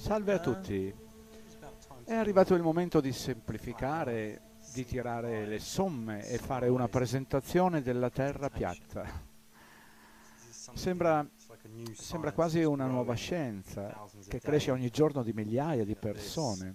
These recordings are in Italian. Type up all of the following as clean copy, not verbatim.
Salve a tutti. È arrivato il momento di semplificare, di tirare le somme e fare una presentazione della Terra piatta. Sembra, sembra quasi una nuova scienza che cresce ogni giorno di migliaia di persone.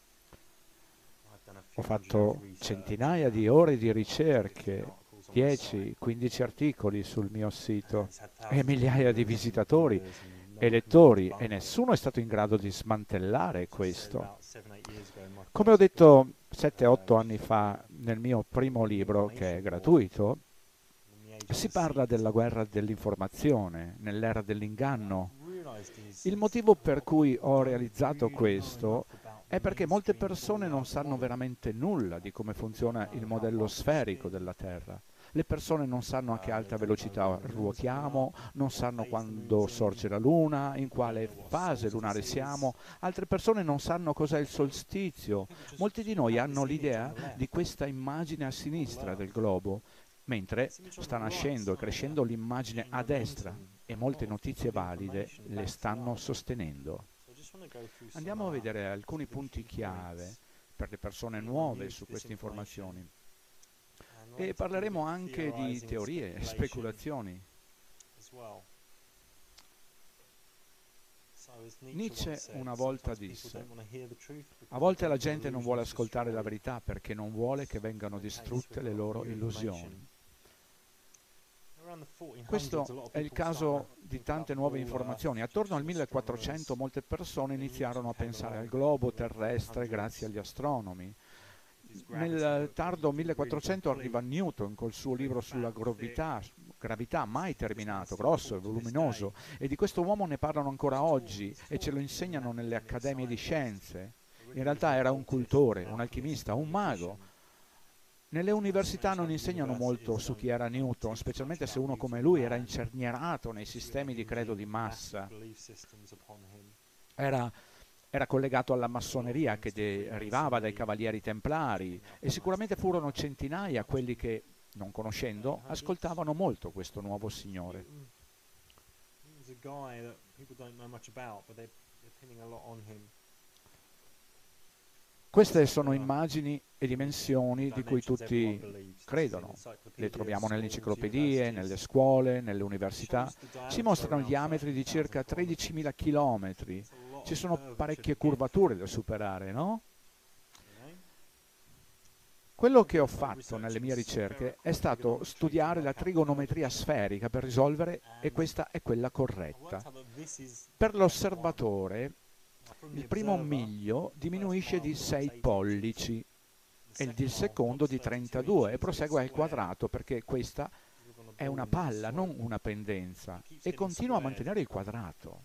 Ho fatto centinaia di ore di ricerche, 10, 15 articoli sul mio sito e migliaia di visitatori e lettori e nessuno è stato in grado di smantellare questo. Come ho detto 7-8 anni fa nel mio primo libro, che è gratuito, si parla della guerra dell'informazione, nell'era dell'inganno. Il motivo per cui ho realizzato questo è perché molte persone non sanno veramente nulla di come funziona il modello sferico della Terra. Le persone non sanno a che alta velocità ruotiamo, non sanno quando sorge la Luna, in quale fase lunare siamo, altre persone non sanno cos'è il solstizio. Molti di noi hanno l'idea di questa immagine a sinistra del globo, mentre sta nascendo e crescendo l'immagine a destra e molte notizie valide le stanno sostenendo. Andiamo a vedere alcuni punti chiave per le persone nuove su queste informazioni e parleremo anche di teorie e speculazioni. Nietzsche una volta disse: a volte la gente non vuole ascoltare la verità perché non vuole che vengano distrutte le loro illusioni. Questo è il caso di tante nuove informazioni. Attorno al 1400 molte persone iniziarono a pensare al globo terrestre grazie agli astronomi. Nel tardo 1400 arriva Newton col suo libro sulla gravità mai terminato, grosso e voluminoso, e di questo uomo ne parlano ancora oggi e ce lo insegnano nelle accademie di scienze. In realtà era un cultore, un alchimista, un mago. Nelle università non insegnano molto su chi era Newton, specialmente se uno come lui era incernierato nei sistemi di credo di massa. Era collegato alla massoneria che derivava dai cavalieri templari e sicuramente furono centinaia quelli che, non conoscendo, ascoltavano molto questo nuovo signore. Queste sono immagini e dimensioni di cui tutti credono. Le troviamo nelle enciclopedie, nelle scuole, nelle università. Ci mostrano diametri di circa 13.000 chilometri. Ci sono parecchie curvature da superare, no? Quello che ho fatto nelle mie ricerche è stato studiare la trigonometria sferica per risolvere, e questa è quella corretta. Per l'osservatore il primo miglio diminuisce di 6 pollici e il secondo di 32 e prosegue al quadrato perché questa è una palla, non una pendenza, e continua a mantenere il quadrato.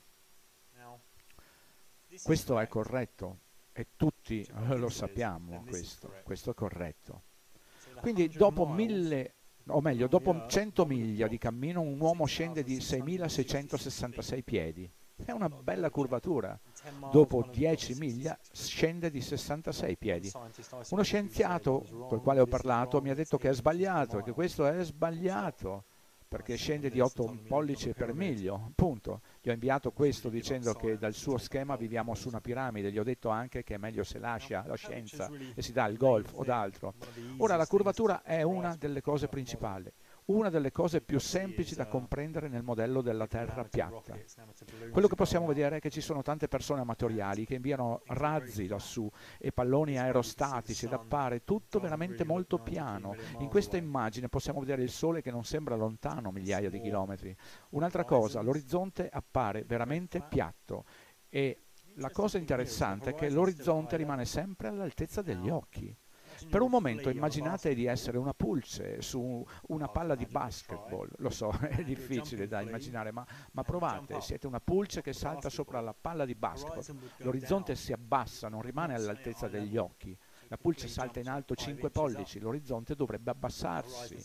Questo è corretto e tutti lo sappiamo, questo è corretto. Quindi dopo dopo 100 miglia di cammino un uomo scende di 6.666 piedi. È una bella curvatura. Dopo 10 miglia scende di 66 piedi. Uno scienziato col quale ho parlato mi ha detto che è sbagliato e che questo è sbagliato perché scende di 8 pollici per miglio, punto. Gli ho inviato questo dicendo che dal suo schema viviamo su una piramide, gli ho detto anche che è meglio se lascia la scienza e si dà il golf o d'altro. Ora la curvatura è una delle cose principali, una delle cose più semplici da comprendere nel modello della Terra piatta. Quello che possiamo vedere è che ci sono tante persone amatoriali che inviano razzi lassù e palloni aerostatici ed appare tutto veramente molto piano. In questa immagine possiamo vedere il Sole che non sembra lontano migliaia di chilometri. Un'altra cosa, l'orizzonte appare veramente piatto e la cosa interessante è che l'orizzonte rimane sempre all'altezza degli occhi. Per un momento immaginate di essere una pulce su una palla di basketball. Lo so, è difficile da immaginare, ma provate, siete una pulce che salta sopra la palla di basketball. L'orizzonte si abbassa, non rimane all'altezza degli occhi. La pulce salta in alto 5 pollici, l'orizzonte dovrebbe abbassarsi.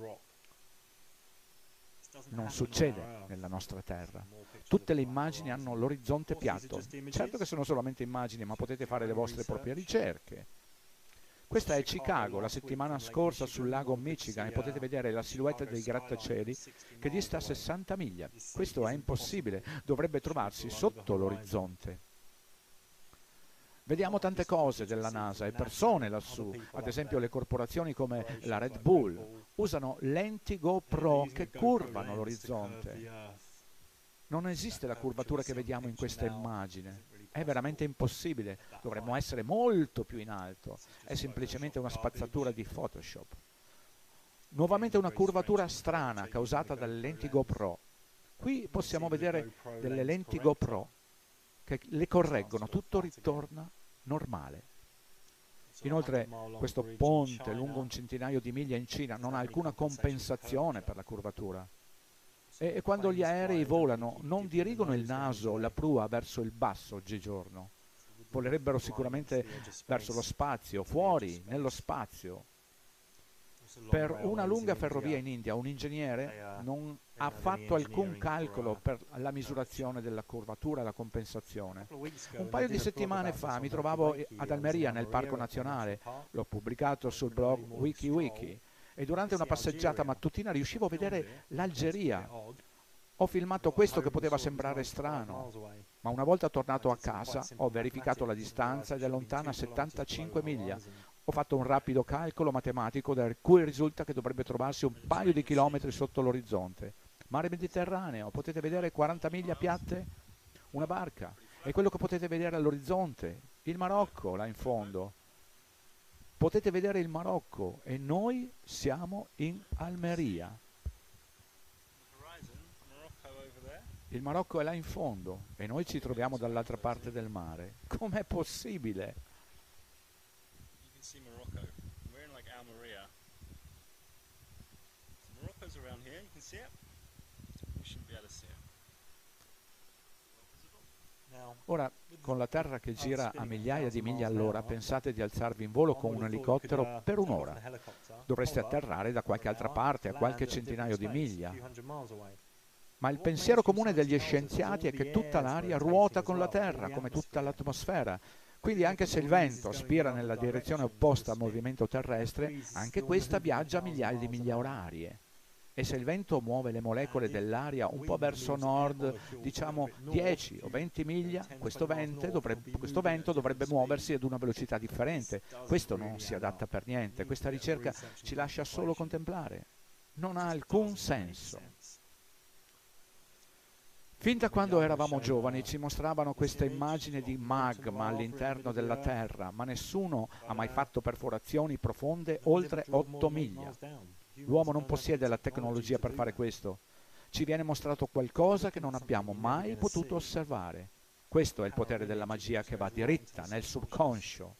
Non succede nella nostra Terra. Tutte le immagini hanno l'orizzonte piatto. Certo che sono solamente immagini, ma potete fare le vostre proprie ricerche. Questa è Chicago, la settimana scorsa sul lago Michigan, e potete vedere la silhouette dei grattacieli che dista 60 miglia. Questo è impossibile, dovrebbe trovarsi sotto l'orizzonte. Vediamo tante cose della NASA e persone lassù, ad esempio le corporazioni come la Red Bull usano lenti GoPro che curvano l'orizzonte. Non esiste la curvatura che vediamo in questa immagine, è veramente impossibile, dovremmo essere molto più in alto, è semplicemente una spazzatura di Photoshop. Nuovamente una curvatura strana causata dalle lenti GoPro. Qui possiamo vedere delle lenti GoPro che le correggono, tutto ritorna normale. Inoltre questo ponte lungo un centinaio di miglia in Cina non ha alcuna compensazione per la curvatura. E quando gli aerei volano non dirigono il naso o la prua verso il basso oggigiorno. Volerebbero sicuramente verso lo spazio, fuori, nello spazio. Per una lunga ferrovia in India un ingegnere non ha fatto alcun calcolo per la misurazione della curvatura e la compensazione. Un paio di settimane fa mi trovavo ad Almeria nel Parco Nazionale, l'ho pubblicato sul blog WikiWiki, e durante una passeggiata mattutina riuscivo a vedere l'Algeria. Ho filmato questo che poteva sembrare strano, ma una volta tornato a casa ho verificato la distanza ed è lontana 75 miglia. Ho fatto un rapido calcolo matematico da cui risulta che dovrebbe trovarsi un paio di chilometri sotto l'orizzonte. Mare Mediterraneo, potete vedere 40 miglia piatte? Una barca. E quello che potete vedere all'orizzonte, il Marocco là in fondo. Potete vedere il Marocco e noi siamo in Almeria. Il Marocco è là in fondo e noi ci troviamo dall'altra parte del mare. Com'è possibile? Ora, con la Terra che gira a migliaia di miglia all'ora, pensate di alzarvi in volo con un elicottero per un'ora. Dovreste atterrare da qualche altra parte, a qualche centinaio di miglia. Ma il pensiero comune degli scienziati è che tutta l'aria ruota con la Terra, come tutta l'atmosfera. Quindi anche se il vento aspira nella direzione opposta al movimento terrestre, anche questa viaggia a migliaia di miglia orarie. E se il vento muove le molecole dell'aria un po' verso nord, diciamo 10 o 20 miglia, questo vento dovrebbe muoversi ad una velocità differente. Questo non si adatta per niente, questa ricerca ci lascia solo contemplare. Non ha alcun senso. Fin da quando eravamo giovani ci mostravano questa immagine di magma all'interno della Terra, ma nessuno ha mai fatto perforazioni profonde oltre 8 miglia. L'uomo non possiede la tecnologia per fare questo. Ci viene mostrato qualcosa che non abbiamo mai potuto osservare. Questo è il potere della magia che va diritta nel subconscio.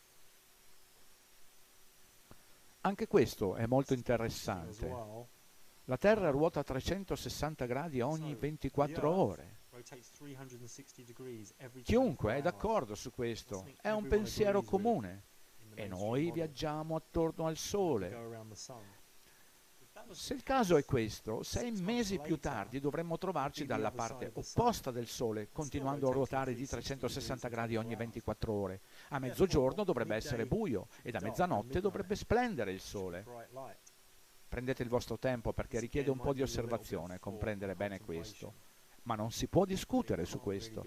Anche questo è molto interessante. La Terra ruota a 360 gradi ogni 24 ore. Chiunque è d'accordo su questo. È un pensiero comune. E noi viaggiamo attorno al Sole. Se il caso è questo, 6 mesi più tardi dovremmo trovarci dalla parte opposta del Sole, continuando a ruotare di 360 gradi ogni 24 ore. A mezzogiorno dovrebbe essere buio ed a mezzanotte dovrebbe splendere il Sole. Prendete il vostro tempo perché richiede un po' di osservazione comprendere bene questo, ma non si può discutere su questo.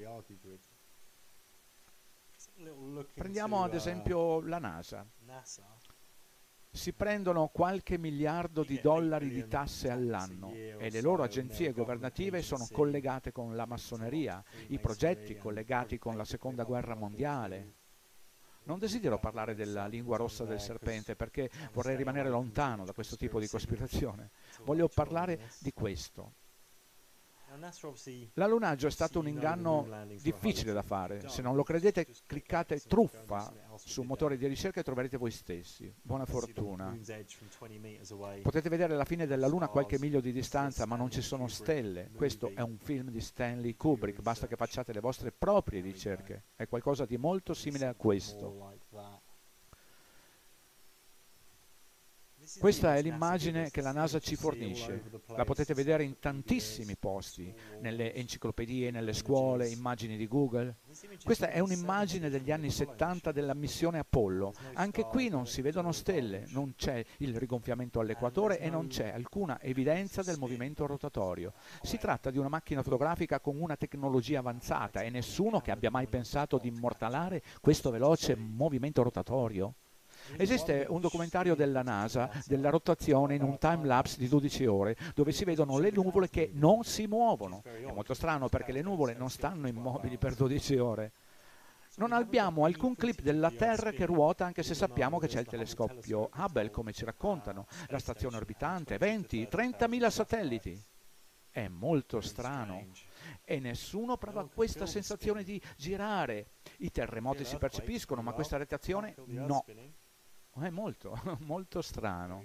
Prendiamo ad esempio la NASA. Si prendono qualche miliardo di dollari di tasse all'anno e le loro agenzie governative sono collegate con la massoneria, i progetti collegati con la Seconda Guerra Mondiale. Non desidero parlare della lingua rossa del serpente perché vorrei rimanere lontano da questo tipo di cospirazione. Voglio parlare di questo. L'allunaggio è stato un inganno difficile da fare. Se non lo credete, cliccate truffa su un motore di ricerca e troverete voi stessi. Buona fortuna. Potete vedere la fine della Luna a qualche miglio di distanza, ma non ci sono stelle. Questo è un film di Stanley Kubrick, basta che facciate le vostre proprie ricerche. È qualcosa di molto simile a questo. Questa è l'immagine che la NASA ci fornisce. La potete vedere in tantissimi posti, nelle enciclopedie, nelle scuole, immagini di Google. Questa è un'immagine degli anni 70 della missione Apollo. Anche qui non si vedono stelle, non c'è il rigonfiamento all'equatore e non c'è alcuna evidenza del movimento rotatorio. Si tratta di una macchina fotografica con una tecnologia avanzata e nessuno che abbia mai pensato di immortalare questo veloce movimento rotatorio. Esiste un documentario della NASA della rotazione in un time-lapse di 12 ore dove si vedono le nuvole che non si muovono. È molto strano perché le nuvole non stanno immobili per 12 ore. Non abbiamo alcun clip della Terra che ruota, anche se sappiamo che c'è il telescopio Hubble, come ci raccontano, la stazione orbitante, 20, 30.000 satelliti. È molto strano. E nessuno prova questa sensazione di girare. I terremoti si percepiscono, ma questa rotazione no. È molto, molto strano.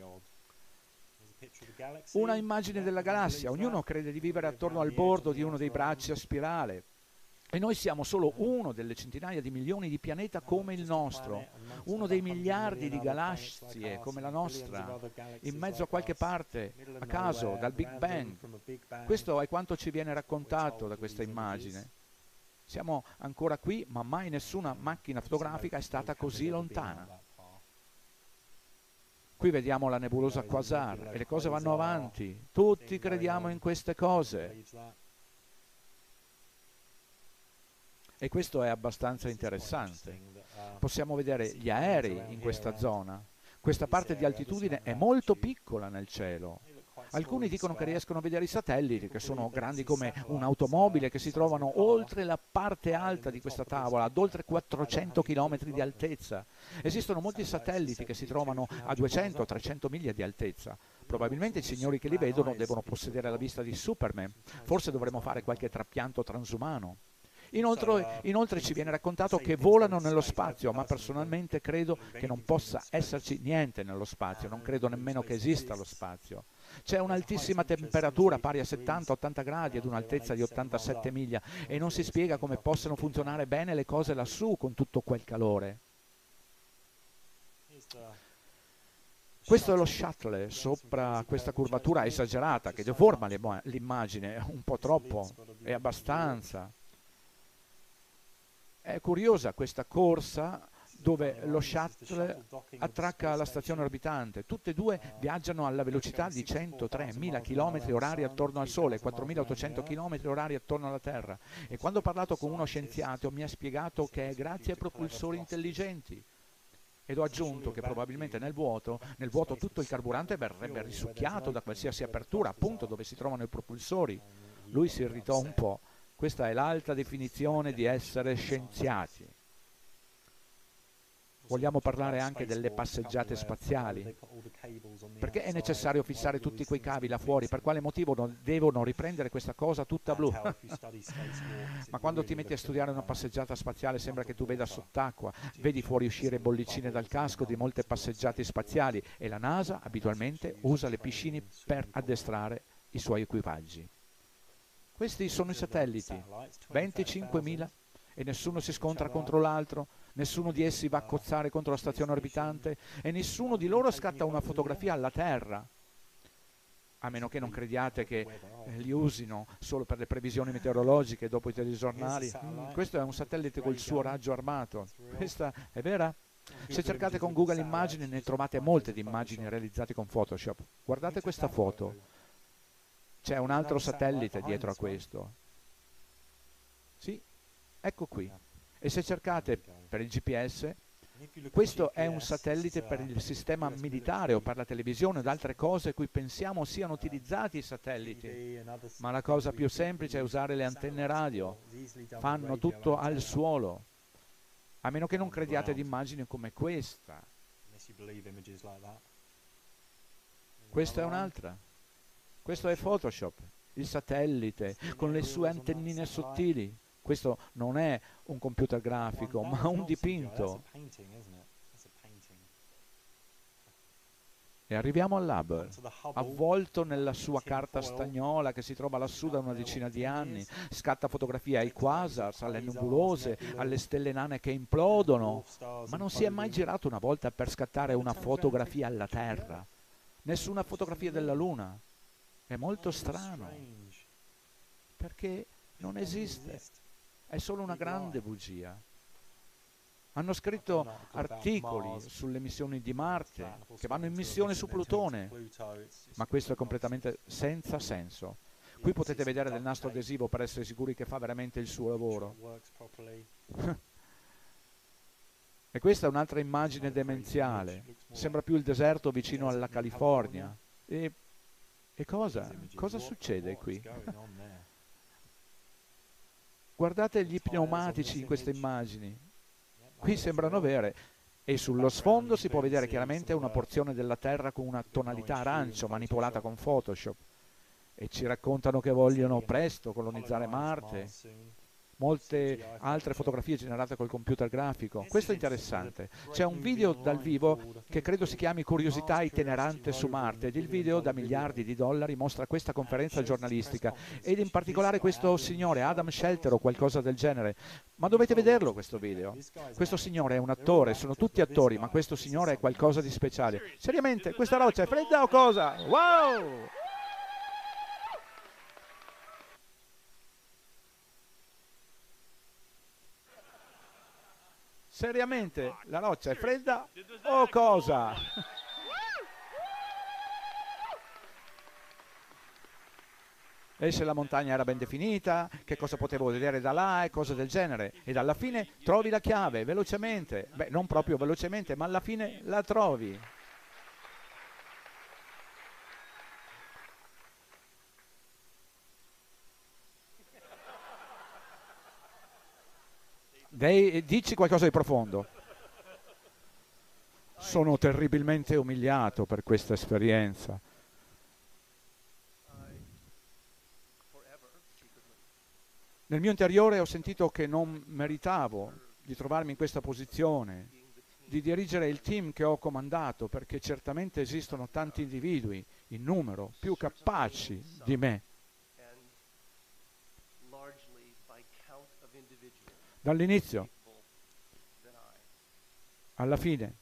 Una immagine della galassia. Ognuno crede di vivere attorno al bordo di uno dei bracci a spirale. E noi siamo solo uno delle centinaia di milioni di pianeti come il nostro, uno dei miliardi di galassie come la nostra, in mezzo a qualche parte, a caso, dal Big Bang. Questo è quanto ci viene raccontato da questa immagine. Siamo ancora qui, ma mai nessuna macchina fotografica è stata così lontana. Qui vediamo la nebulosa Quasar e le cose vanno avanti. Tutti crediamo in queste cose. E questo è abbastanza interessante. Possiamo vedere gli aerei in questa zona. Questa parte di altitudine è molto piccola nel cielo. Alcuni dicono che riescono a vedere i satelliti, che sono grandi come un'automobile, che si trovano oltre la parte alta di questa tavola, ad oltre 400 km di altezza. Esistono molti satelliti che si trovano a 200-300 miglia di altezza. Probabilmente i signori che li vedono devono possedere la vista di Superman. Forse dovremmo fare qualche trapianto transumano. Inoltre ci viene raccontato che volano nello spazio, ma personalmente credo che non possa esserci niente nello spazio, non credo nemmeno che esista lo spazio. C'è un'altissima temperatura pari a 70-80 gradi ad un'altezza di 87 miglia e non si spiega come possano funzionare bene le cose lassù con tutto quel calore. Questo è lo shuttle sopra questa curvatura esagerata che deforma l'immagine un po' troppo e abbastanza. È curiosa questa corsa dove lo shuttle attracca alla stazione orbitante. Tutte e due viaggiano alla velocità di 103.000 km orari attorno al Sole, 4.800 km orari attorno alla Terra. E quando ho parlato con uno scienziato mi ha spiegato che è grazie ai propulsori intelligenti. Ed ho aggiunto che probabilmente nel vuoto tutto il carburante verrebbe risucchiato da qualsiasi apertura, appunto dove si trovano i propulsori. Lui si irritò un po'. Questa è l'alta definizione di essere scienziati. Vogliamo parlare anche delle passeggiate spaziali. Perché è necessario fissare tutti quei cavi là fuori? Per quale motivo devono riprendere questa cosa tutta blu? Ma quando ti metti a studiare una passeggiata spaziale sembra che tu veda sott'acqua, vedi fuoriuscire bollicine dal casco di molte passeggiate spaziali e la NASA abitualmente usa le piscine per addestrare i suoi equipaggi. Questi sono i satelliti, 25.000, e nessuno si scontra contro l'altro, nessuno di essi va a cozzare contro la stazione orbitante e nessuno di loro scatta una fotografia alla Terra, a meno che non crediate che li usino solo per le previsioni meteorologiche dopo i telegiornali. Questo è un satellite col suo raggio armato. Questa è vera? Se cercate con Google Immagini ne trovate molte di immagini realizzate con Photoshop. Guardate questa foto. C'è un altro satellite dietro a questo. Sì, ecco qui. E se cercate per il GPS, questo è un satellite per il sistema militare o per la televisione o ad altre cose cui pensiamo siano utilizzati i satelliti. Ma la cosa più semplice è usare le antenne radio. Fanno tutto al suolo. A meno che non crediate ad immagini come questa. Questa è un'altra. Questo è Photoshop, il satellite, con le sue antennine sottili. Questo non è un computer grafico, ma un dipinto. E arriviamo all'Hubble, avvolto nella sua carta stagnola che si trova lassù da una decina di anni, scatta fotografie ai quasars, alle nebulose, alle stelle nane che implodono, ma non si è mai girato una volta per scattare una fotografia alla Terra, nessuna fotografia della Luna. È molto strano, perché non esiste, è solo una grande bugia. Hanno scritto articoli sulle missioni di Marte, che vanno in missione su Plutone, ma questo è completamente senza senso. Qui potete vedere del nastro adesivo per essere sicuri che fa veramente il suo lavoro. E questa è un'altra immagine demenziale. Sembra più il deserto vicino alla California. E cosa succede qui? Guardate gli pneumatici in queste immagini. Qui sembrano vere. E sullo sfondo si può vedere chiaramente una porzione della Terra con una tonalità arancio manipolata con Photoshop. E ci raccontano che vogliono presto colonizzare Marte. Molte altre fotografie generate col computer grafico. Questo è interessante. C'è un video dal vivo che credo si chiami Curiosità itinerante su Marte, ed il video da miliardi di dollari mostra questa conferenza giornalistica ed in particolare questo signore Adam Shelter o qualcosa del genere. Ma dovete vederlo questo video. Questo signore è un attore, sono tutti attori, ma questo signore è qualcosa di speciale. Seriamente, questa roccia è fredda o cosa? Wow! Seriamente, la roccia è fredda o cosa? E se la montagna era ben definita, che cosa potevo vedere da là e cose del genere. Ed alla fine trovi la chiave, velocemente. Beh, non proprio velocemente, ma alla fine la trovi. Dici qualcosa di profondo. Sono terribilmente umiliato per questa esperienza. Nel mio interiore ho sentito che non meritavo di trovarmi in questa posizione, di dirigere il team che ho comandato, perché certamente esistono tanti individui in numero più capaci di me. Dall'inizio alla fine.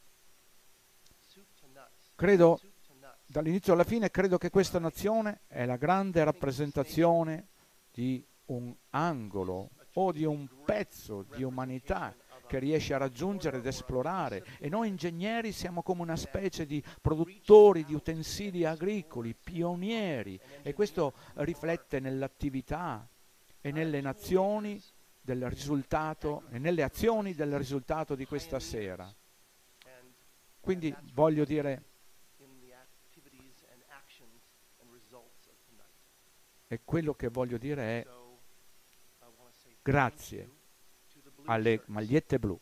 Dall'inizio alla fine credo che questa nazione è la grande rappresentazione di un angolo o di un pezzo di umanità che riesce a raggiungere ed esplorare, e noi ingegneri siamo come una specie di produttori di utensili agricoli, pionieri, e questo riflette nell'attività e nelle nazioni del risultato e nelle azioni del risultato di questa sera. Quindi voglio dire, e quello che voglio dire è grazie alle magliette blu.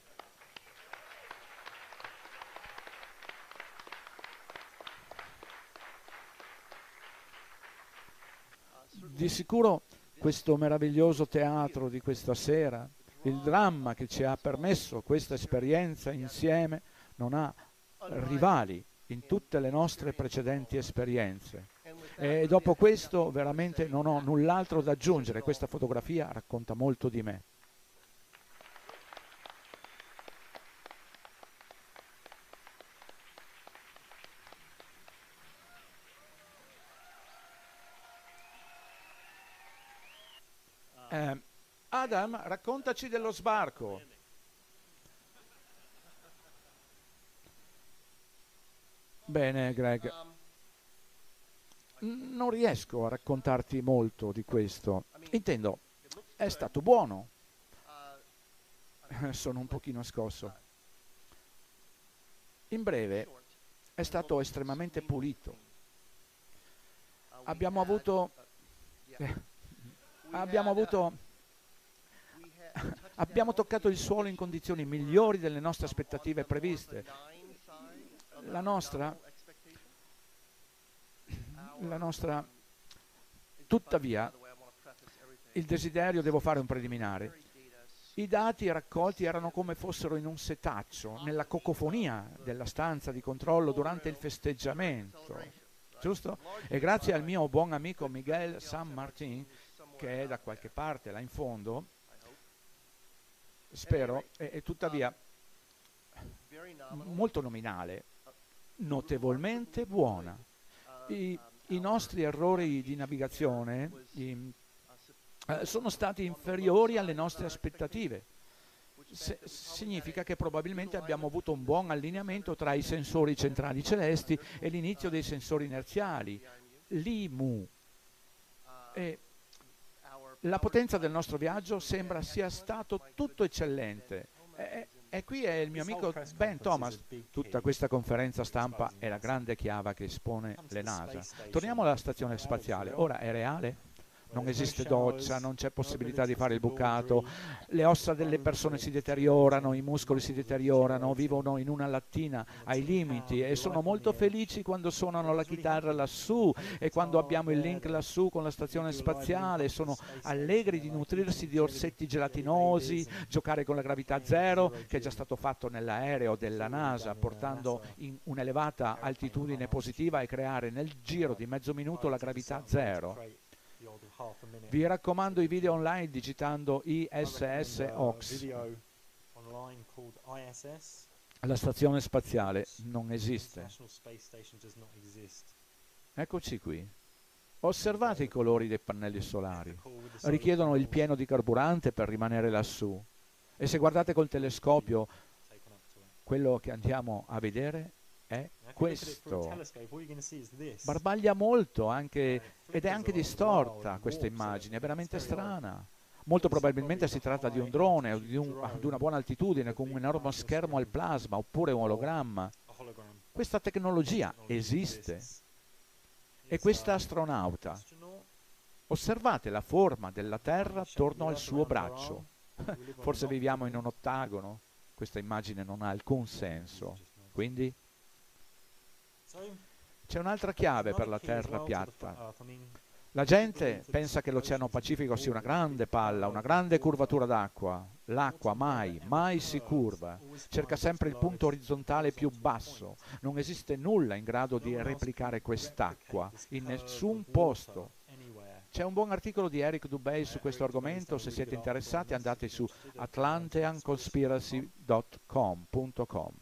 Di sicuro questo meraviglioso teatro di questa sera, il dramma che ci ha permesso questa esperienza insieme, non ha rivali in tutte le nostre precedenti esperienze. E dopo questo veramente non ho null'altro da aggiungere. Questa fotografia racconta molto di me. Adam, raccontaci dello sbarco. Bene, Greg. Non riesco a raccontarti molto di questo. Intendo, è stato buono. Sono un pochino scosso. In breve, è stato estremamente pulito. Abbiamo avuto abbiamo toccato il suolo in condizioni migliori delle nostre aspettative previste. La nostra, tuttavia, il desiderio, devo fare un preliminare. I dati raccolti erano come fossero in un setaccio, nella cocofonia della stanza di controllo durante il festeggiamento, giusto? E grazie al mio buon amico Miguel San Martin, che è da qualche parte là in fondo, spero, e tuttavia molto nominale, notevolmente buona. I nostri errori di navigazione sono stati inferiori alle nostre aspettative. Significa che probabilmente abbiamo avuto un buon allineamento tra i sensori centrali celesti e l'inizio dei sensori inerziali, l'IMU. E la potenza del nostro viaggio sembra sia stato tutto eccellente. E qui è il mio amico Ben Thomas. Tutta questa conferenza stampa è la grande chiave che espone le NASA. Torniamo alla stazione spaziale. Ora è reale? Non esiste doccia, non c'è possibilità di fare il bucato, le ossa delle persone si deteriorano, i muscoli si deteriorano, vivono in una lattina ai limiti e sono molto felici quando suonano la chitarra lassù e quando abbiamo il link lassù con la stazione spaziale, sono allegri di nutrirsi di orsetti gelatinosi, giocare con la gravità zero, che è già stato fatto nell'aereo della NASA, portando in un'elevata altitudine positiva e creare nel giro di mezzo minuto la gravità zero. Vi raccomando i video online digitando ISS-OX. La stazione spaziale non esiste. Eccoci qui. Osservate i colori dei pannelli solari. Richiedono il pieno di carburante per rimanere lassù. E se guardate col telescopio, quello che andiamo a vedere è questo. Barbaglia molto anche, ed è anche distorta questa immagine, è veramente strana. Molto probabilmente si tratta di un drone o di una buona altitudine con un enorme schermo al plasma oppure un ologramma. Questa tecnologia esiste. E questa astronauta, osservate la forma della Terra attorno al suo braccio. Forse viviamo in un ottagono. Questa immagine non ha alcun senso. Quindi c'è un'altra chiave per la Terra piatta. La gente pensa che l'Oceano Pacifico sia una grande palla, una grande curvatura d'acqua. L'acqua mai si curva. Cerca sempre il punto orizzontale più basso. Non esiste nulla in grado di replicare quest'acqua in nessun posto. C'è un buon articolo di Eric Dubay su questo argomento. Se siete interessati andate su atlanteanconspiracy.com.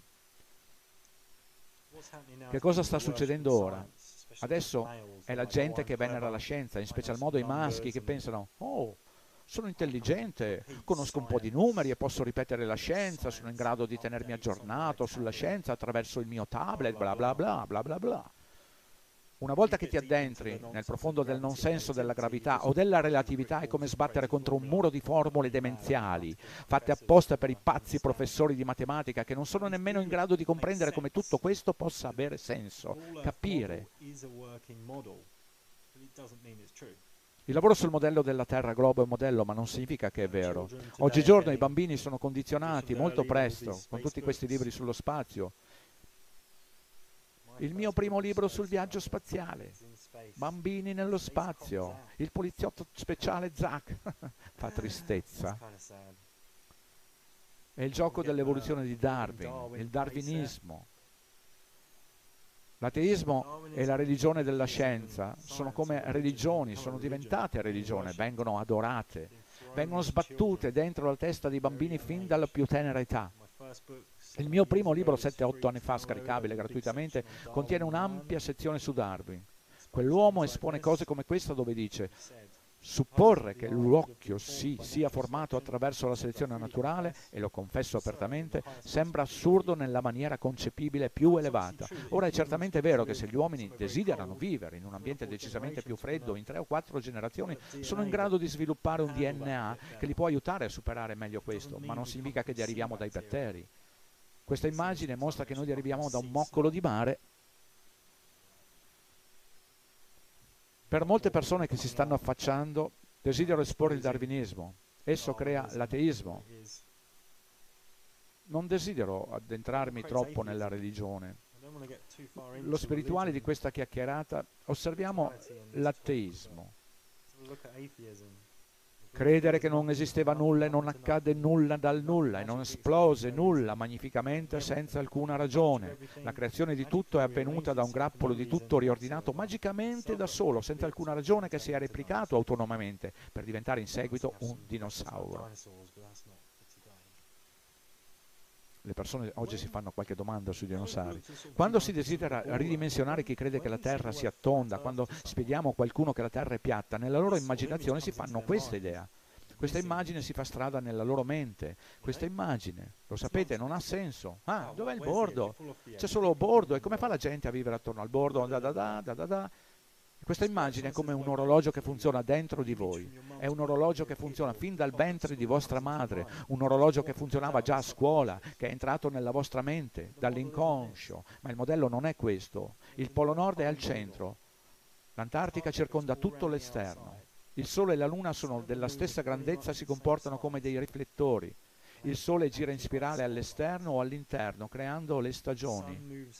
Che cosa sta succedendo ora? Adesso è la gente che venera la scienza, in special modo i maschi che pensano: oh, sono intelligente, conosco un po' di numeri e posso ripetere la scienza, sono in grado di tenermi aggiornato sulla scienza attraverso il mio tablet, bla bla bla bla bla bla. Una volta che ti addentri nel profondo del non senso della gravità o della relatività è come sbattere contro un muro di formule demenziali, fatte apposta per i pazzi professori di matematica che non sono nemmeno in grado di comprendere come tutto questo possa avere senso, capire. Il lavoro sul modello della Terra globo è un modello, ma non significa che è vero. Oggigiorno i bambini sono condizionati molto presto con tutti questi libri sullo spazio. Il mio primo libro sul viaggio spaziale, Bambini nello spazio, il poliziotto speciale Zack, fa tristezza. È il gioco dell'evoluzione di Darwin, il darwinismo. L'ateismo e la religione della scienza sono come religioni, sono diventate religione, vengono adorate, vengono sbattute dentro la testa dei bambini fin dalla più tenera età. Il mio primo libro, 7-8 anni fa, scaricabile gratuitamente, contiene un'ampia sezione su Darwin. Quell'uomo espone cose come questa dove dice: supporre che l'occhio sia formato attraverso la selezione naturale, e lo confesso apertamente, sembra assurdo nella maniera concepibile più elevata. Ora è certamente vero che se gli uomini desiderano vivere in un ambiente decisamente più freddo, in 3 o 4 generazioni sono in grado di sviluppare un DNA che li può aiutare a superare meglio questo, ma non significa che deriviamo dai batteri. Questa immagine mostra che noi deriviamo da un moccolo di mare. Per molte persone che si stanno affacciando, desidero esporre il darwinismo. Esso crea l'ateismo. Non desidero addentrarmi troppo nella religione. Lo spirituale di questa chiacchierata, osserviamo l'ateismo. Credere che non esisteva nulla e non accadde nulla dal nulla e non esplose nulla magnificamente senza alcuna ragione. La creazione di tutto è avvenuta da un grappolo di tutto riordinato magicamente da solo, senza alcuna ragione, che si è replicato autonomamente per diventare in seguito un dinosauro. Le persone oggi si fanno qualche domanda sui dinosauri. Quando si desidera ridimensionare chi crede che la Terra sia tonda, quando spieghiamo a qualcuno che la Terra è piatta, nella loro immaginazione si fanno questa idea. Questa immagine si fa strada nella loro mente. Questa immagine, lo sapete, non ha senso. Ah, dov'è il bordo? C'è solo bordo. E come fa la gente a vivere attorno al bordo? Da da da da da da. Questa immagine è come un orologio che funziona dentro di voi. È un orologio che funziona fin dal ventre di vostra madre, un orologio che funzionava già a scuola, che è entrato nella vostra mente, dall'inconscio. Ma il modello non è questo. Il Polo Nord è al centro. L'Antartica circonda tutto l'esterno. Il Sole e la Luna sono della stessa grandezza e si comportano come dei riflettori. Il Sole gira in spirale all'esterno o all'interno, creando le stagioni.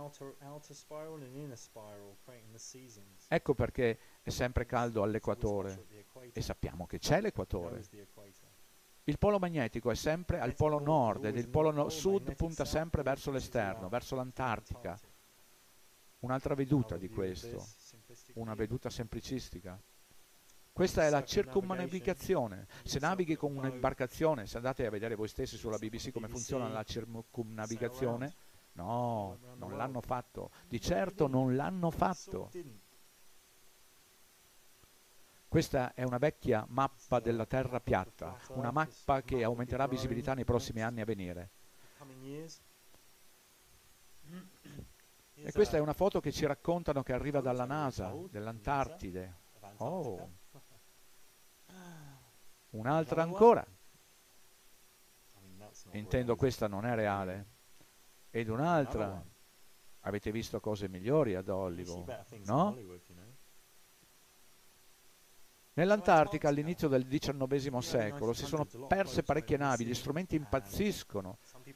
Ecco perché è sempre caldo all'equatore e sappiamo che c'è l'equatore. Il polo magnetico è sempre al polo nord ed il polo sud punta sempre verso l'esterno, verso l'Antartica. Un'altra veduta di questo, una veduta semplicistica. Questa è la circumnavigazione. Se navighi con un'imbarcazione, se andate a vedere voi stessi sulla BBC come funziona la circumnavigazione, no, non l'hanno fatto. Di certo non l'hanno fatto. Questa è una vecchia mappa della Terra piatta, una mappa che aumenterà visibilità nei prossimi anni a venire. E questa è una foto che ci raccontano che arriva dalla NASA, dell'Antartide. Oh! Un'altra ancora. Intendo, questa non è reale. Ed un'altra. Avete visto cose migliori ad Hollywood, no? Nell'Antartica all'inizio del XIX secolo si sono perse parecchie navi, gli strumenti impazziscono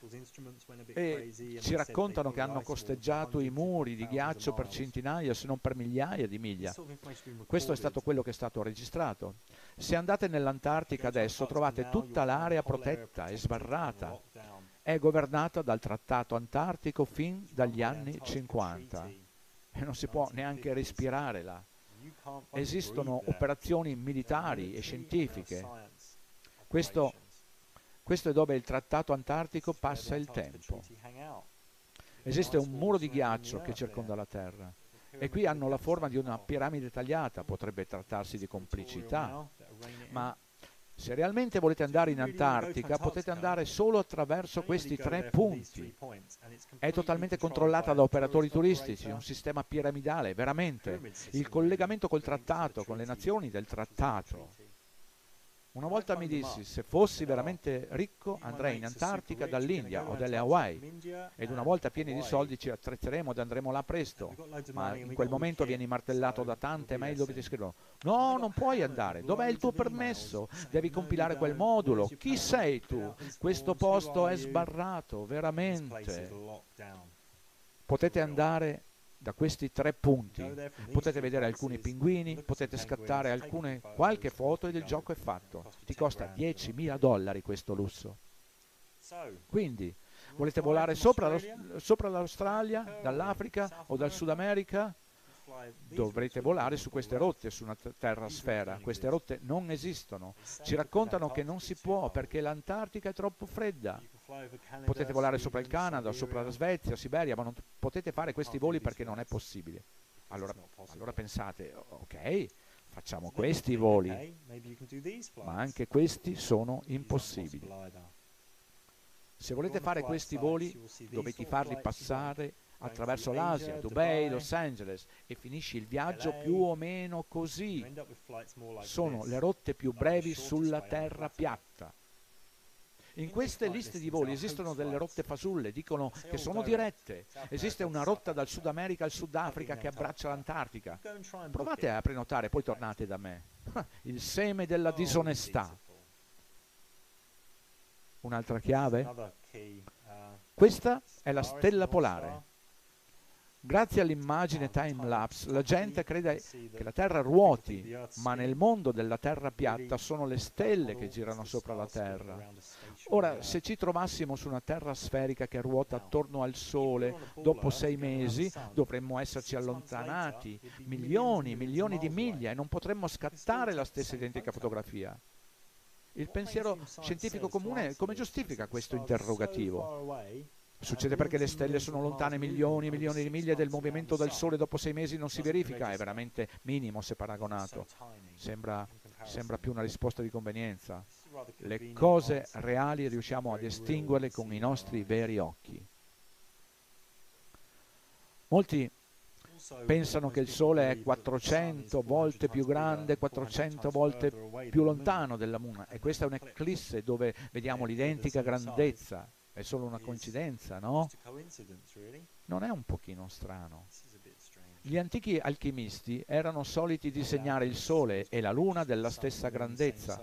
e ci raccontano che hanno costeggiato i muri di ghiaccio per centinaia se non per migliaia di miglia. Questo è stato quello che è stato registrato. Se andate nell'Antartica adesso trovate tutta l'area protetta e sbarrata. È governata dal Trattato Antartico fin dagli anni 50 e non si può neanche respirare là. Esistono operazioni militari e scientifiche. Questo è dove il Trattato Antartico passa il tempo. Esiste un muro di ghiaccio che circonda la Terra e qui hanno la forma di una piramide tagliata. Potrebbe trattarsi di complicità, ma se realmente volete andare in Antartica potete andare solo attraverso questi 3 punti. È totalmente controllata da operatori turistici, un sistema piramidale, veramente. Il collegamento col trattato, con le nazioni del trattato. Una volta mi dissi, se fossi veramente ricco andrei in Antartica dall'India o dalle Hawaii ed una volta pieni di soldi ci attrezzeremo ed andremo là presto, ma in quel momento vieni martellato da tante mail dove ti scrivono no, non puoi andare, dov'è il tuo permesso? Devi compilare quel modulo, chi sei tu? Questo posto è sbarrato, veramente. Potete andare da questi 3 punti, potete vedere alcuni pinguini, potete scattare qualche foto ed il gioco è fatto. Ti costa $10.000 questo lusso. Quindi, volete volare sopra l'Australia, dall'Africa o dal Sud America? Dovrete volare su queste rotte, su una terrasfera. Queste rotte non esistono. Ci raccontano che non si può perché l'Antartica è troppo fredda. Potete volare sopra il Canada, sopra la Svezia, Siberia, ma non potete fare questi voli perché non è possibile. Allora pensate, ok, facciamo questi voli, ma anche questi sono impossibili. Se volete fare questi voli dovete farli passare attraverso l'Asia, Dubai, Los Angeles e finisci il viaggio più o meno così. Sono le rotte più brevi sulla terra piatta. In queste liste di voli esistono delle rotte fasulle, dicono che sono dirette. Esiste una rotta dal Sud America al Sudafrica che abbraccia l'Antartica. Provate a prenotare, poi tornate da me. Il seme della disonestà. Un'altra chiave? Questa è la stella polare. Grazie all'immagine time-lapse, la gente crede che la Terra ruoti, ma nel mondo della Terra piatta sono le stelle che girano sopra la Terra. Ora, se ci trovassimo su una Terra sferica che ruota attorno al Sole, dopo 6 mesi dovremmo esserci allontanati milioni di miglia e non potremmo scattare la stessa identica fotografia. Il pensiero scientifico comune come giustifica questo interrogativo? Succede perché le stelle sono lontane milioni di miglia e il movimento del Sole dopo 6 mesi non si verifica, è veramente minimo se paragonato. Sembra più una risposta di convenienza. Le cose reali riusciamo a distinguerle con i nostri veri occhi. Molti pensano che il Sole è 400 volte più grande, 400 volte più lontano della Luna, e questa è un'eclisse dove vediamo l'identica grandezza. È solo una coincidenza, no? Non è un pochino strano? Gli antichi alchimisti erano soliti disegnare il Sole e la Luna della stessa grandezza.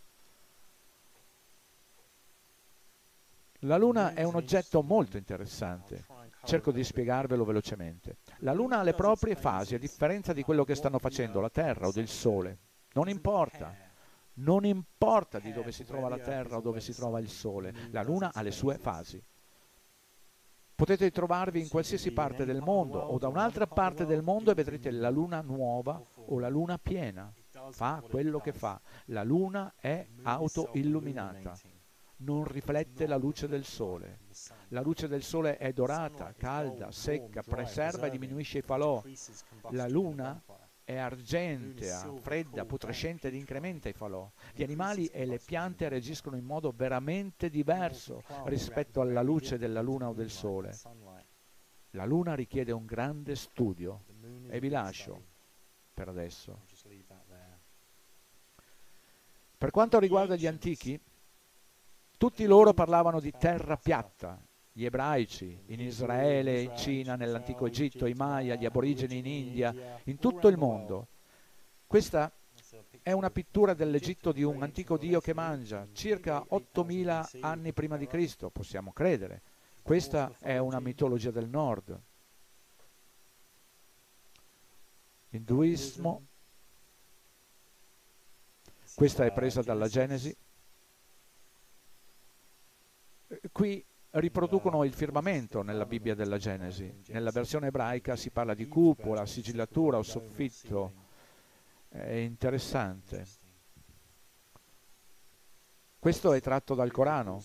La Luna è un oggetto molto interessante. Cerco di spiegarvelo velocemente. La Luna ha le proprie fasi, a differenza di quello che stanno facendo la Terra o del Sole. Non importa. Non importa di dove si trova la Terra o dove si trova il Sole, la Luna ha le sue fasi. Potete trovarvi in qualsiasi parte del mondo o da un'altra parte del mondo e vedrete la Luna nuova o la Luna piena. Fa quello che fa. La Luna è autoilluminata. Non riflette la luce del Sole. La luce del Sole è dorata, calda, secca, preserva e diminuisce i falò. La Luna è argentea, fredda, putrescente ed incrementa i falò. Gli animali e le piante reagiscono in modo veramente diverso rispetto alla luce della Luna o del Sole. La Luna richiede un grande studio e vi lascio per adesso. Per quanto riguarda gli antichi, tutti loro parlavano di terra piatta. Gli ebraici, in Israele, in Cina, nell'antico Egitto, i Maya, gli aborigeni in India, in tutto il mondo. Questa è una pittura dell'Egitto di un antico dio che mangia, circa 8000 anni prima di Cristo, possiamo credere. Questa è una mitologia del nord. Induismo, questa è presa dalla Genesi. Qui riproducono il firmamento nella Bibbia della Genesi. Nella versione ebraica si parla di cupola, sigillatura o soffitto. È interessante. Questo è tratto dal Corano.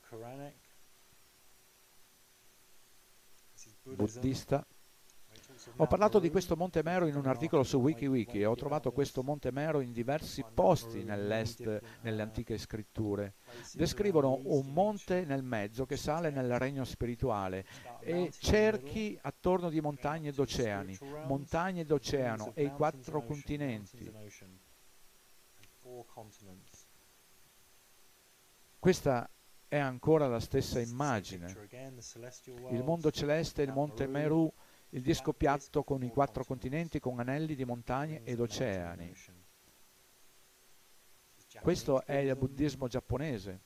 Buddista. Ho parlato di questo Monte Meru in un articolo su WikiWiki e ho trovato questo Monte Meru in diversi posti nell'est, nelle antiche scritture. Descrivono un monte nel mezzo che sale nel regno spirituale e cerchi attorno di montagne ed oceani, montagne ed oceano e i 4 continenti. Questa è ancora la stessa immagine. Il mondo celeste, il Monte Meru, il disco piatto con i 4 continenti, con anelli di montagne ed oceani. Questo è il buddismo giapponese.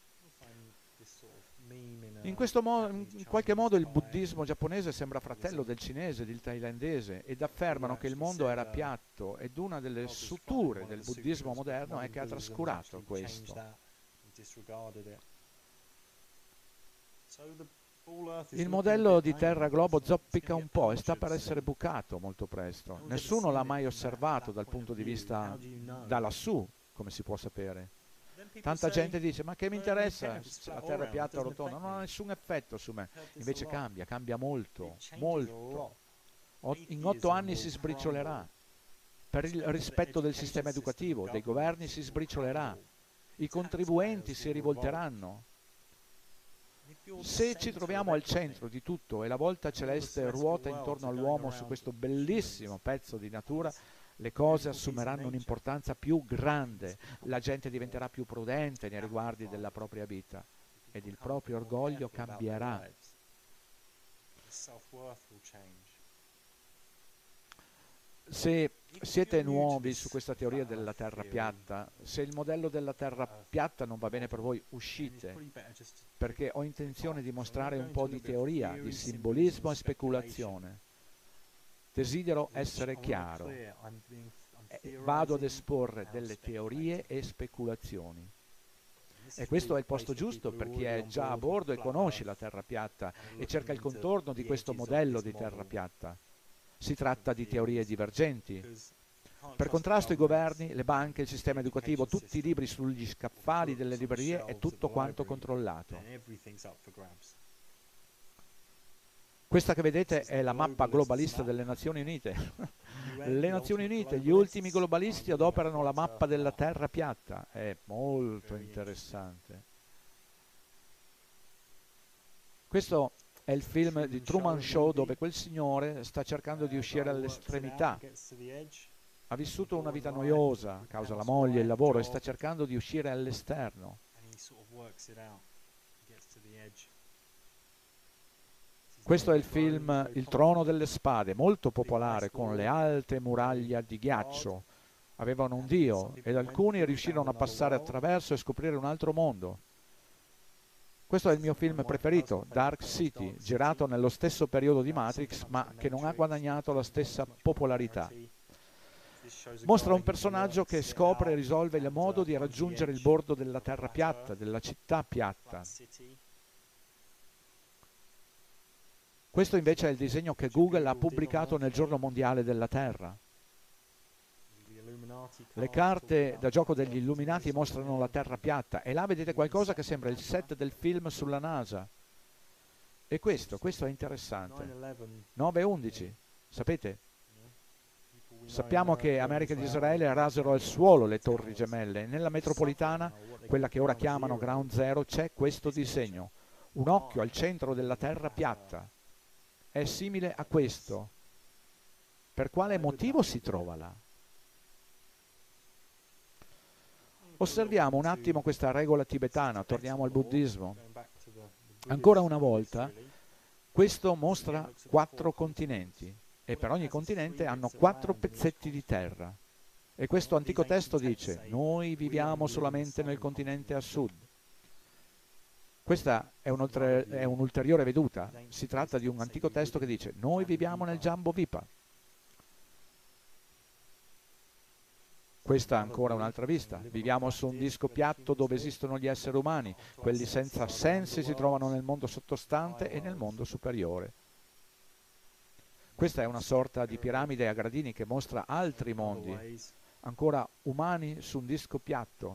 In qualche modo il buddismo giapponese sembra fratello del cinese, del thailandese, ed affermano che il mondo era piatto, ed una delle suture del buddismo moderno è che ha trascurato questo. Il modello di Terra Globo zoppica un po' e sta per essere bucato molto presto. Nessuno l'ha mai osservato dal punto di vista da lassù, come si può sapere. Tanta gente dice, ma che mi interessa se la Terra è piatta o rotonda? Non ha nessun effetto su me. Invece cambia molto, molto. In 8 anni si sbriciolerà. Per il rispetto del sistema educativo, dei governi si sbriciolerà. I contribuenti si rivolteranno. Se ci troviamo al centro di tutto e la volta celeste ruota intorno all'uomo su questo bellissimo pezzo di natura, le cose assumeranno un'importanza più grande, la gente diventerà più prudente nei riguardi della propria vita ed il proprio orgoglio cambierà. Se siete nuovi su questa teoria della terra piatta, se il modello della terra piatta non va bene per voi, uscite, perché ho intenzione di mostrare un po' di teoria, di simbolismo e speculazione. Desidero essere chiaro. Vado ad esporre delle teorie e speculazioni. E questo è il posto giusto per chi è già a bordo e conosce la terra piatta e cerca il contorno di questo modello di terra piatta. Si tratta di teorie divergenti. Per contrasto i governi, le banche, il sistema educativo, tutti i libri sugli scaffali delle librerie è tutto quanto controllato. Questa che vedete è la mappa globalista delle Nazioni Unite. Le Nazioni Unite, gli ultimi globalisti adoperano la mappa della terra piatta. È molto interessante. Questo è il film di Truman Show dove quel signore sta cercando di uscire all'estremità. Ha vissuto una vita noiosa a causa della moglie e il lavoro e sta cercando di uscire all'esterno. Questo è il film Il Trono delle Spade, molto popolare, con le alte muraglie di ghiaccio. Avevano un dio ed alcuni riuscirono a passare attraverso e scoprire un altro mondo. Questo è il mio film preferito, Dark City, girato nello stesso periodo di Matrix, ma che non ha guadagnato la stessa popolarità. Mostra un personaggio che scopre e risolve il modo di raggiungere il bordo della terra piatta, della città piatta. Questo invece è il disegno che Google ha pubblicato nel giorno mondiale della Terra. Le carte da gioco degli Illuminati mostrano la Terra piatta e là vedete qualcosa che sembra il set del film sulla NASA. E questo è interessante. 9/11, sapete? Sappiamo che America ed Israele rasero al suolo le torri gemelle e nella metropolitana, quella che ora chiamano Ground Zero, c'è questo disegno. Un occhio al centro della Terra piatta. È simile a questo. Per quale motivo si trova là? Osserviamo un attimo questa regola tibetana, torniamo al buddismo. Ancora una volta, questo mostra 4 continenti e per ogni continente hanno 4 pezzetti di terra. E questo antico testo dice: noi viviamo solamente nel continente a sud. Questa è un'ulteriore veduta. Si tratta di un antico testo che dice: noi viviamo nel Jambo Vipa. Questa è ancora un'altra vista. Viviamo su un disco piatto dove esistono gli esseri umani. Quelli senza sensi si trovano nel mondo sottostante e nel mondo superiore. Questa è una sorta di piramide a gradini che mostra altri mondi, ancora umani su un disco piatto.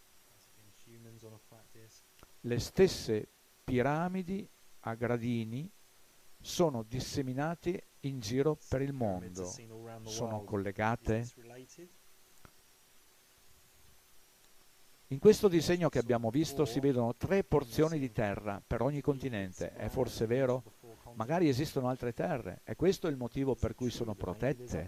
Le stesse piramidi a gradini sono disseminate in giro per il mondo. Sono collegate? In questo disegno che abbiamo visto si vedono 3 porzioni di terra per ogni continente. È forse vero? Magari esistono altre terre. È questo il motivo per cui sono protette?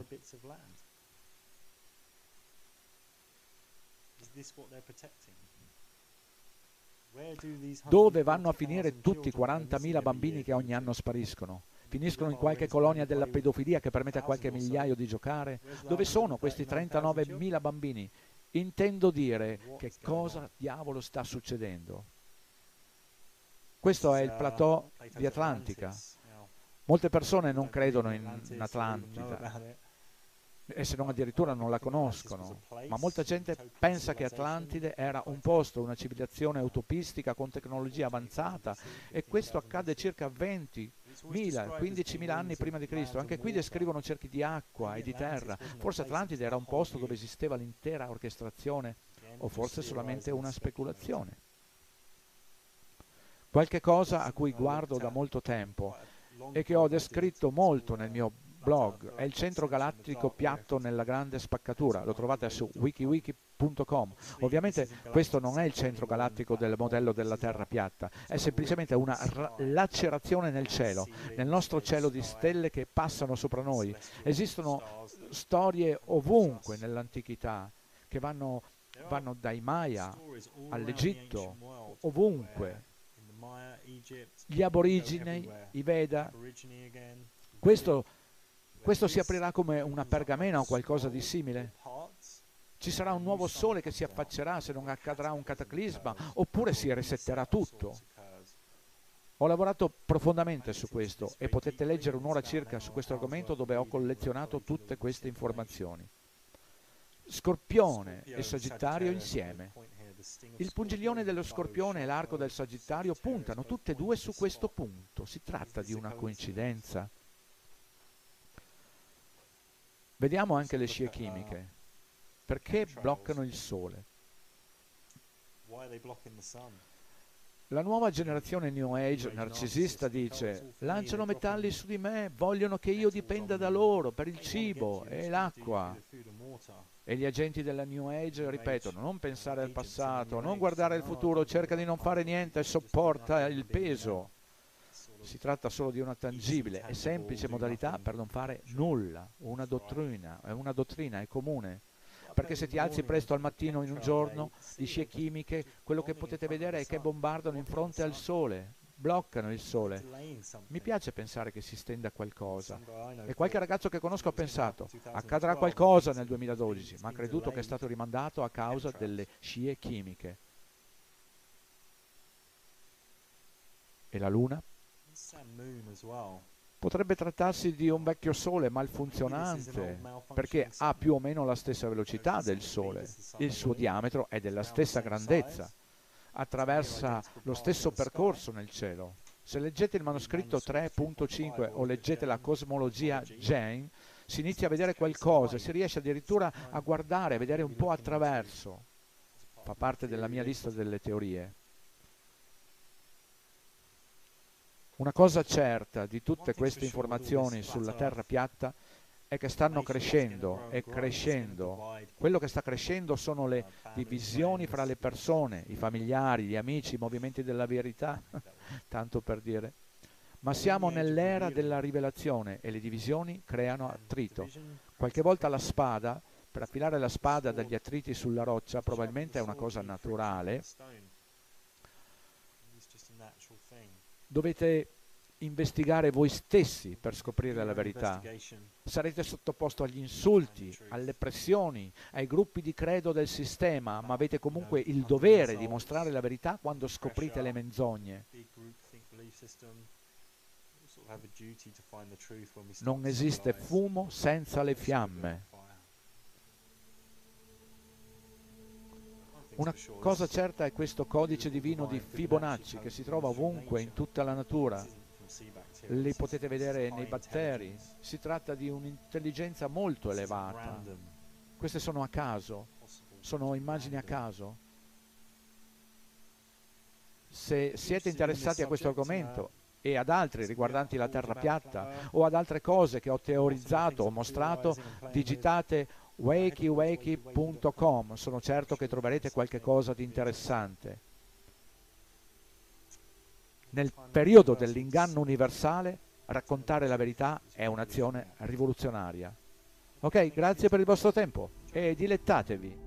Dove vanno a finire tutti i 40.000 bambini che ogni anno spariscono? Finiscono in qualche colonia della pedofilia che permette a qualche migliaio di giocare? Dove sono questi 39.000 bambini? Intendo dire, che cosa diavolo sta succedendo? Questo è il plateau di Atlantica. Molte persone non credono in Atlantide, e se non addirittura non la conoscono, ma molta gente pensa che Atlantide era un posto, una civilizzazione utopistica con tecnologia avanzata, e questo accade circa 20.000, 15.000 anni prima di Cristo. Anche qui descrivono cerchi di acqua e di terra. Forse Atlantide era un posto dove esisteva l'intera orchestrazione, o forse solamente una speculazione. Qualche cosa a cui guardo da molto tempo e che ho descritto molto nel mio blog è il centro galattico piatto nella grande spaccatura. Lo trovate su wikiwiki.com. Ovviamente questo non è il centro galattico del modello della Terra piatta, è semplicemente una lacerazione nel cielo, nel nostro cielo di stelle che passano sopra noi. Esistono storie ovunque nell'antichità che vanno dai Maya all'Egitto, ovunque. Gli aborigeni, i Veda. Questo si aprirà come una pergamena o qualcosa di simile? Ci sarà un nuovo sole che si affaccerà se non accadrà un cataclisma, oppure si resetterà tutto? Ho lavorato profondamente su questo e potete leggere un'ora circa su questo argomento dove ho collezionato tutte queste informazioni. Scorpione e Sagittario insieme. Il pungiglione dello Scorpione e l'arco del Sagittario puntano tutte e due su questo punto. Si tratta di una coincidenza? Vediamo anche le scie chimiche. Perché bloccano il Sole? La nuova generazione New Age narcisista dice: lanciano metalli su di me, vogliono che io dipenda da loro per il cibo e l'acqua. E gli agenti della New Age ripetono: non pensare al passato, non guardare al futuro, cerca di non fare niente e sopporta il peso. Si tratta solo di una tangibile e semplice modalità per non fare nulla. Una dottrina è comune. Perché se ti alzi presto al mattino in un giorno di scie chimiche, quello che potete vedere è che bombardano in fronte al Sole, bloccano il Sole. Mi piace pensare che si stenda qualcosa. E qualche ragazzo che conosco ha pensato: accadrà qualcosa nel 2012, ma ha creduto che è stato rimandato a causa delle scie chimiche. E la Luna? Potrebbe trattarsi di un vecchio Sole malfunzionante, perché ha più o meno la stessa velocità del Sole, il suo diametro è della stessa grandezza, attraversa lo stesso percorso nel cielo. Se leggete il manoscritto 3.5 o leggete la cosmologia Jane, si inizia a vedere qualcosa, si riesce addirittura a guardare, a vedere un po' attraverso. Fa parte della mia lista delle teorie. Una cosa certa di tutte queste informazioni sulla Terra piatta è che stanno crescendo e crescendo. Quello che sta crescendo sono le divisioni fra le persone, i familiari, gli amici, i movimenti della verità, tanto per dire. Ma siamo nell'era della rivelazione e le divisioni creano attrito. Qualche volta la spada, per affilare la spada dagli attriti sulla roccia, probabilmente è una cosa naturale. Dovete investigare voi stessi per scoprire la verità. Sarete sottoposti agli insulti, alle pressioni, ai gruppi di credo del sistema, ma avete comunque il dovere di mostrare la verità quando scoprite le menzogne. Non esiste fumo senza le fiamme. Una cosa certa è questo codice divino di Fibonacci che si trova ovunque in tutta la natura. Li potete vedere nei batteri. Si tratta di un'intelligenza molto elevata. Queste sono a caso, sono immagini a caso. Se siete interessati a questo argomento e ad altri riguardanti la Terra piatta o ad altre cose che ho teorizzato o mostrato, digitate wakey.com, sono certo che troverete qualche cosa di interessante. Nel periodo dell'inganno universale, raccontare la verità è un'azione rivoluzionaria. Ok, grazie per il vostro tempo e dilettatevi.